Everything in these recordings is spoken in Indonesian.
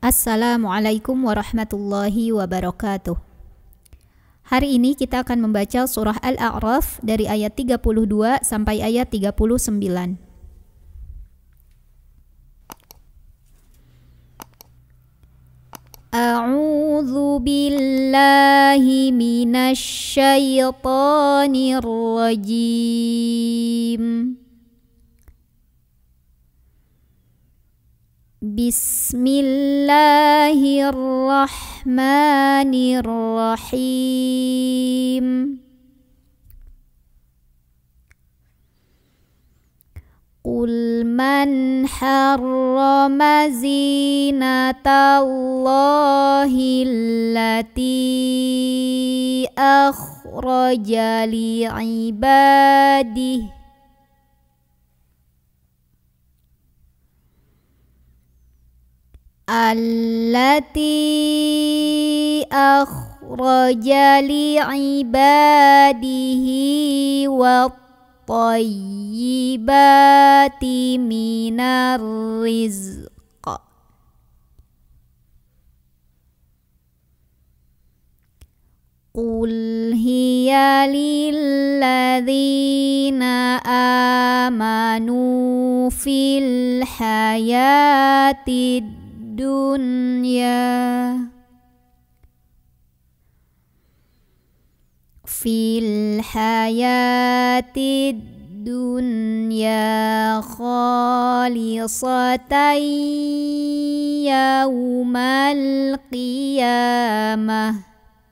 Assalamualaikum warahmatullahi wabarakatuh. Hari ini kita akan membaca surah Al-A'raf dari ayat 32 sampai ayat 39. A'udzu billahi minasy syaithanir rajim. Bismillahirrahmanirrahim. Qul man harrama zinatallahi allati akhraja li'ibadihi allati akhraja li'ibadihi wat-thayyibati minar rizq. Qul hiya lilladzina amanu fil hayatid dunya fil hayatid dunya khalisatan yaumal qiyamah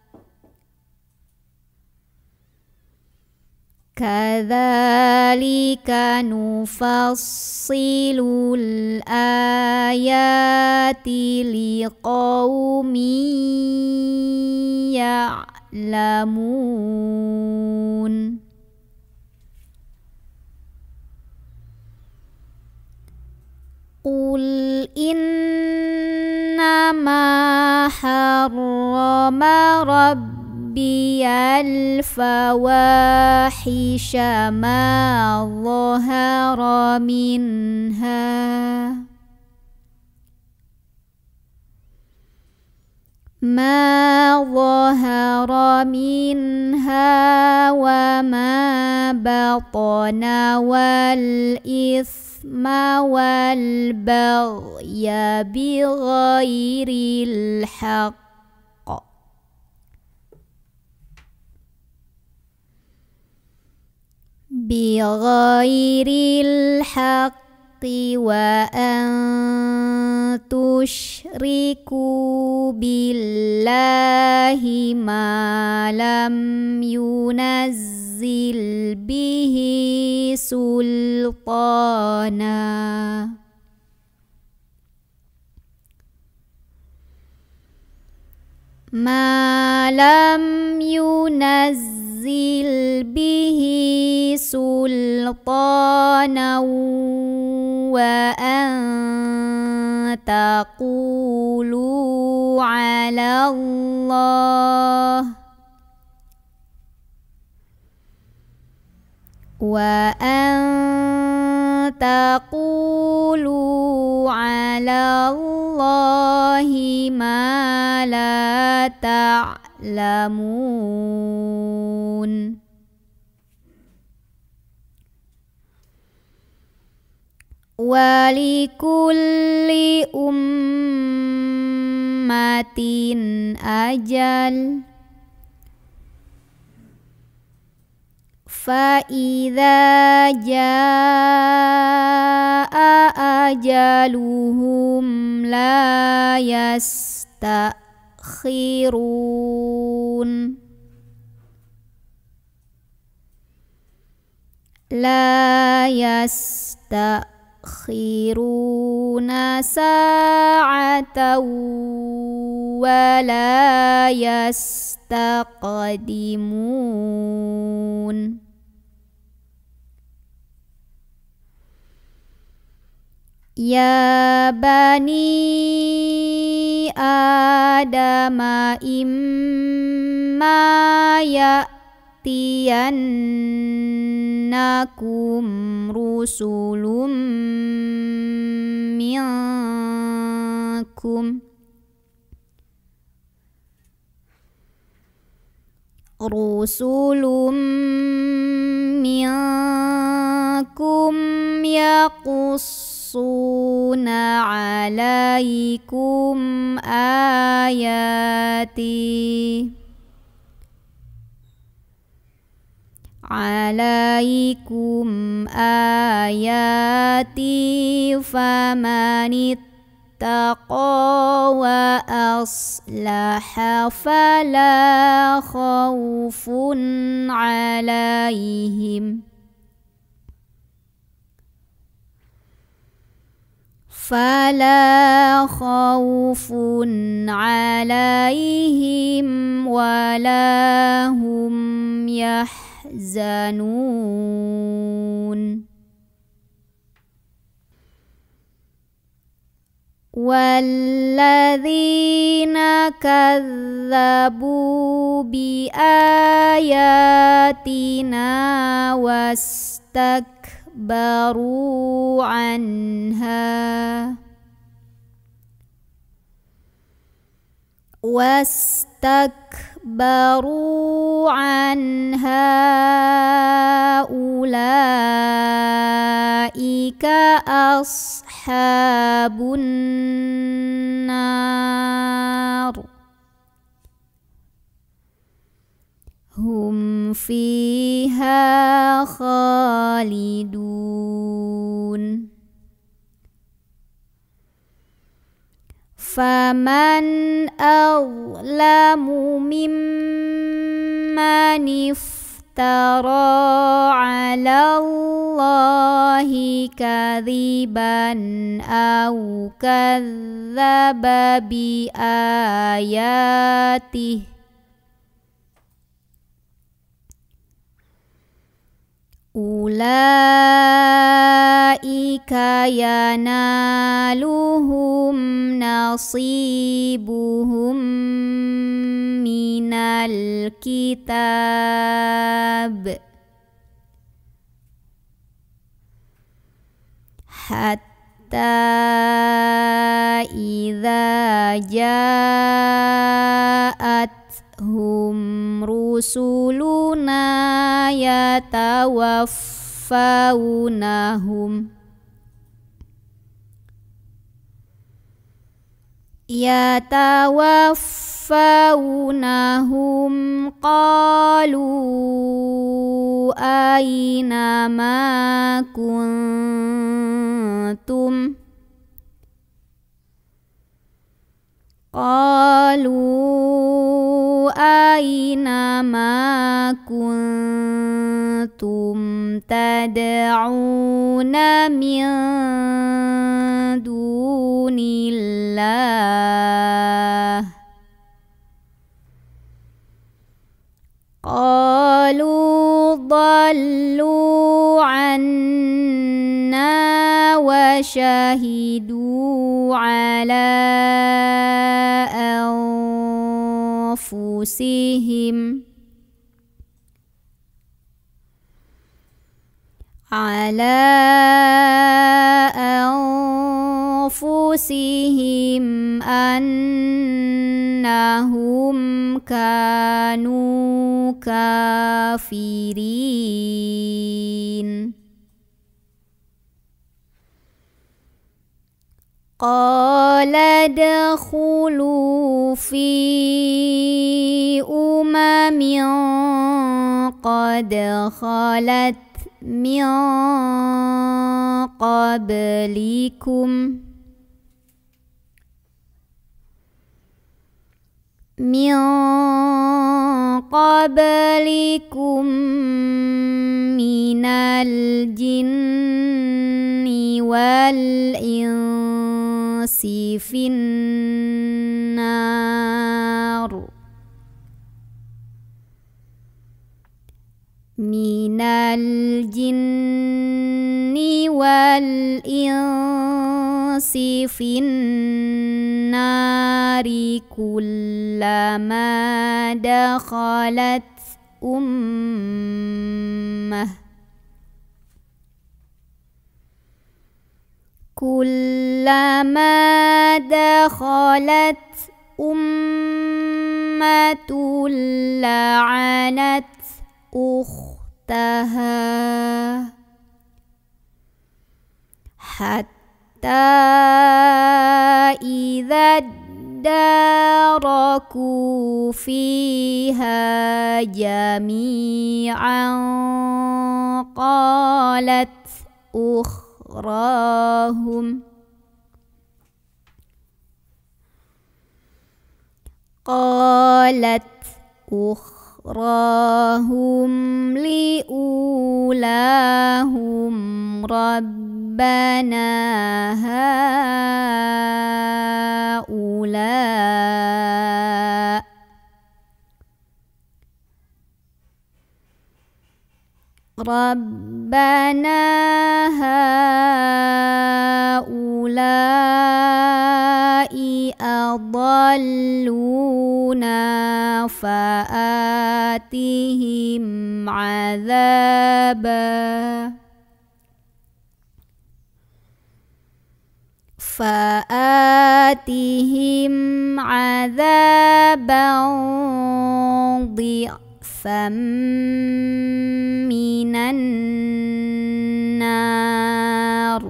kadzalika nufassilul ayati liqaumin ya'lamun. Qul innama harrama rabbiyal fawahisha ma dhahara minha wa ma batana wal ithma wal baghya bighairil haqq wa an tusyriku billahi ma lam yunazzil bihi sultana wa an taqulu 'ala Allah ma la ta'lamun. Walikulli ummatin ajal fa idza jaa ajaluhum la yastakhirun sa'atan wa la yastaqdimun. Ya bani adama imma ya'tiyannakum rusulum minkum rusulun minkum yaqussuna alaikum ayati famanittaqa wa aslaha fala khawfun alaihim wala hum yahzanun. Walladzina kadzabu biayatina wastakbaru anha ulaika ashabun nar hum fiha khalidun. Faman azlamu mimman iftara 'ala Allahi kadziban aw kadzdzaba bi ayatihi ulaika yanaluhum nasibuhum minal kitab hatta idza ja'athum rusuluna yatawaffawunahum qalu aina ma kuntum tad'una min dunillah qalu dhallu anna wa shahidu ala anfusihim annahum kanu kafirin. Qala dakhulu fi umamin qad khalat min qablikum minal jinni wal insi finnar minal jinni wal insi finnari kullama dakhalat ummah أمة لعنت أختها حتى إذا اداركوا فيها جميعا قالت أخراهم لأولاهم ربنا هؤلاء أضلونا فآتهم عذابا ضعفا من النار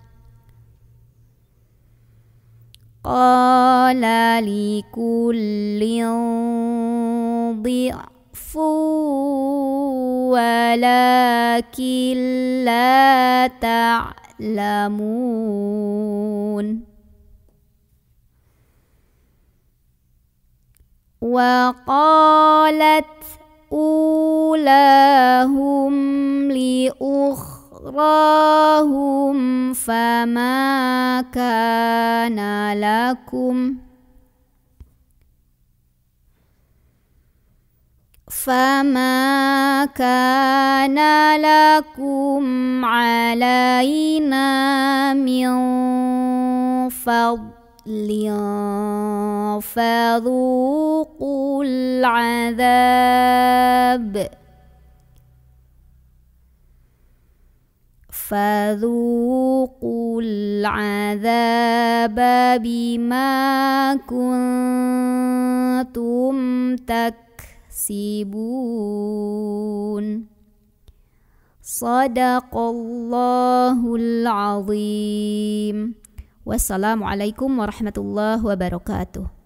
قال لكل ضعف ولكن لا تعلمون وقالت أولاهم لأخراهم فما كان لكم علينا من فضل فذوقوا العذاب بما كنتم تكسبون Sadaqallahul azim. Wassalamualaikum warahmatullahi wabarakatuh.